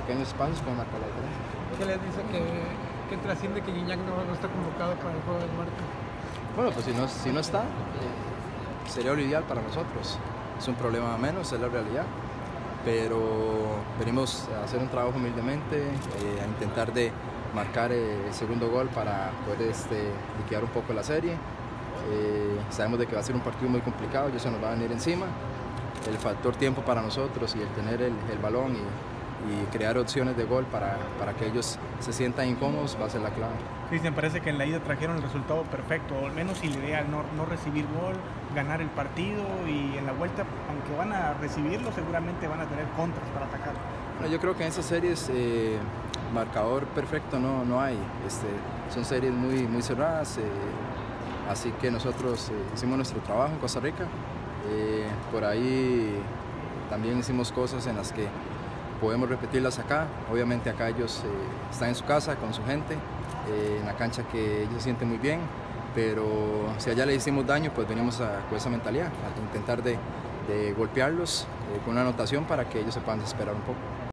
pequeños espacios pueden marcar la diferencia. ¿Qué les dice que trasciende que Gignac no está convocado para el juego del martes? Bueno, pues si no está, sería lo ideal para nosotros. Es un problema menos, es la realidad. Pero venimos a hacer un trabajo humildemente, a intentar de marcar el segundo gol para poder liquidar un poco la serie. Sabemos de que va a ser un partido muy complicado, y eso nos va a venir encima. El factor tiempo para nosotros y el tener el balón y crear opciones de gol para que ellos se sientan incómodos va a ser la clave. Cristian, parece que en la ida trajeron el resultado perfecto, o al menos el ideal, no recibir gol, ganar el partido, y en la vuelta, aunque van a recibirlo, seguramente van a tener contras para atacar. Bueno, yo creo que en esas series marcador perfecto no hay, son series muy cerradas, así que nosotros hicimos nuestro trabajo en Costa Rica, por ahí también hicimos cosas en las que podemos repetirlas acá. Obviamente acá ellos están en su casa con su gente, en la cancha que ellos se sienten muy bien, pero si allá le hicimos daño, pues venimos con esa mentalidad, a intentar de golpearlos con una anotación para que ellos se puedan desesperar un poco.